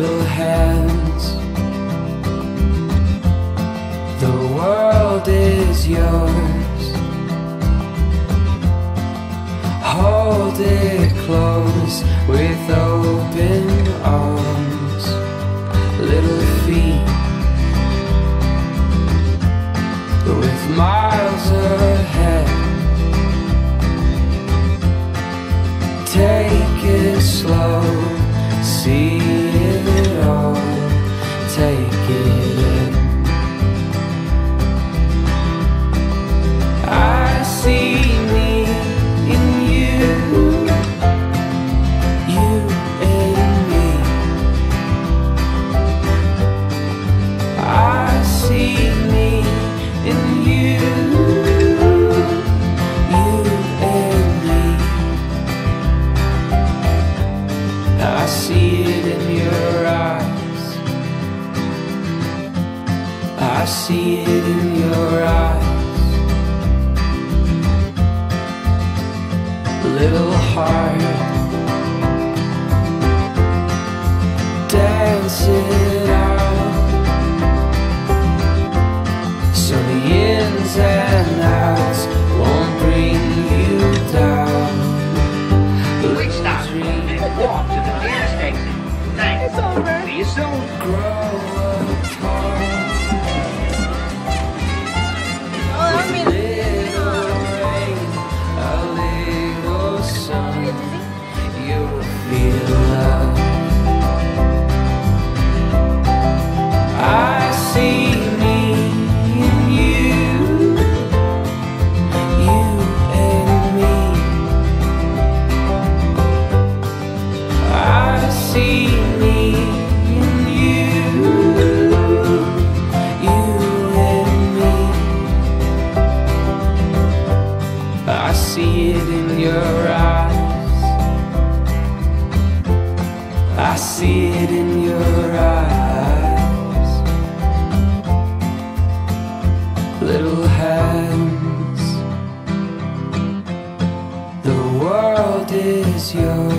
little hands. The world is yours. Hold it close with open arms. Little feet with miles ahead. Take it slow, see it all, take it in. I see me in you, you and me. I see me in you, you and me. I see it in your eyes. I see it in your eyes. Little heart, dance it out, so the ins and outs won't bring you down. Quick stop and walk to the gas station. Thanks. It's over. See you soon. Grow apart. Oh, that was me. Little rain, a little sun, you'll feel love. I see me in you, you and me. I see me in you, you and me. I see it in your eyes. I see it in your eyes. Little hands. The world is yours.